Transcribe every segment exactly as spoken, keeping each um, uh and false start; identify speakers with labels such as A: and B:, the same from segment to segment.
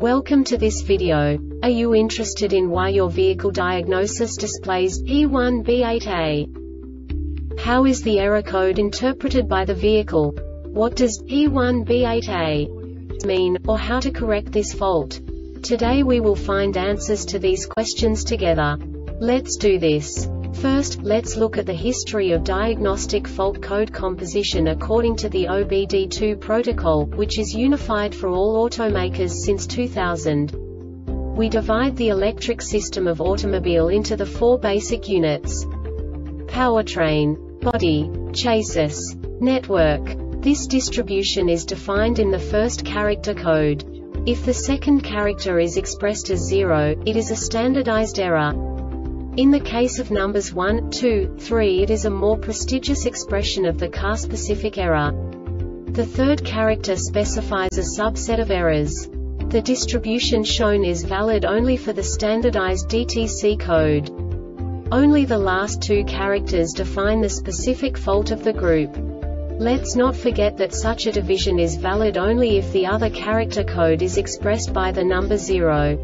A: Welcome to this video. Are you interested in why your vehicle diagnosis displays P one B eight A? How is the error code interpreted by the vehicle? What does P one B eight A mean, or how to correct this fault? Today we will find answers to these questions together. Let's do this. First, let's look at the history of diagnostic fault code composition according to the O B D two protocol, which is unified for all automakers since two thousand. We divide the electric system of automobile into the four basic units: powertrain, body, chassis, network. This distribution is defined in the first character code. If the second character is expressed as zero, it is a standardized error. In the case of numbers one, two, three, it is a more prestigious expression of the car-specific error. The third character specifies a subset of errors. The distribution shown is valid only for the standardized D T C code. Only the last two characters define the specific fault of the group. Let's not forget that such a division is valid only if the other character code is expressed by the number zero.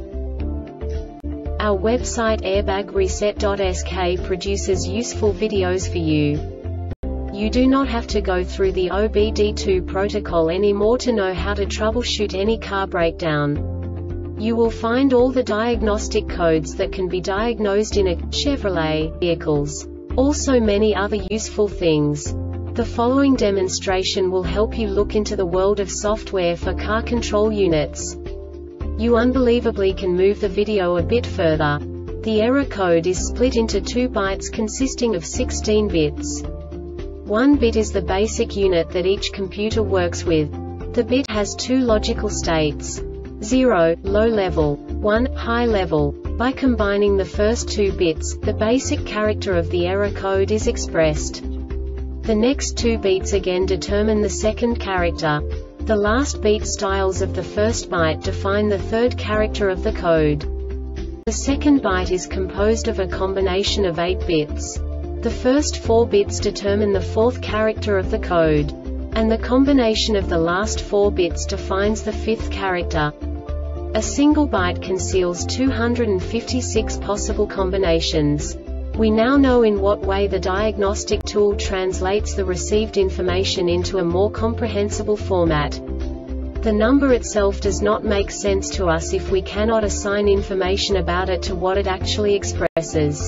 A: Our website airbag reset dot S K produces useful videos for you. You do not have to go through the O B D two protocol anymore to know how to troubleshoot any car breakdown. You will find all the diagnostic codes that can be diagnosed in a Chevrolet vehicles. Also many other useful things. The following demonstration will help you look into the world of software for car control units. You unbelievably can move the video a bit further. The error code is split into two bytes consisting of sixteen bits. One bit is the basic unit that each computer works with. The bit has two logical states: zero, low level, one, high level. By combining the first two bits, the basic character of the error code is expressed. The next two beats again determine the second character. The last beat styles of the first byte define the third character of the code. The second byte is composed of a combination of eight bits. The first four bits determine the fourth character of the code. And the combination of the last four bits defines the fifth character. A single byte conceals two hundred fifty-six possible combinations. We now know in what way the diagnostic tool translates the received information into a more comprehensible format. The number itself does not make sense to us if we cannot assign information about it to what it actually expresses.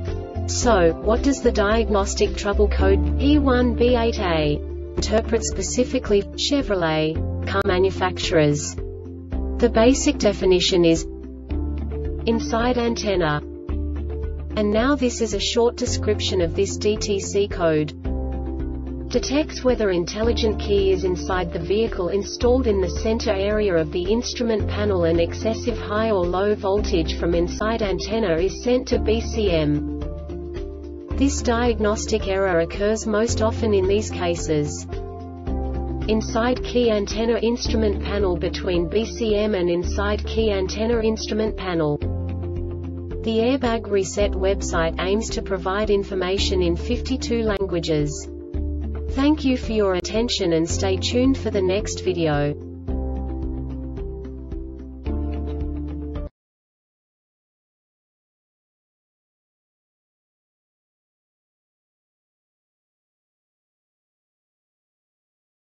A: So, what does the diagnostic trouble code P one B eight A interpret specifically for Chevrolet car manufacturers? The basic definition is inside antenna. And now this is a short description of this D T C code. Detects whether intelligent key is inside the vehicle installed in the center area of the instrument panel and excessive high or low voltage from inside antenna is sent to B C M. This diagnostic error occurs most often in these cases: inside key antenna instrument panel between B C M and inside key antenna instrument panel. The Airbag Reset website aims to provide information in fifty-two languages. Thank you for your attention and stay tuned for the next video.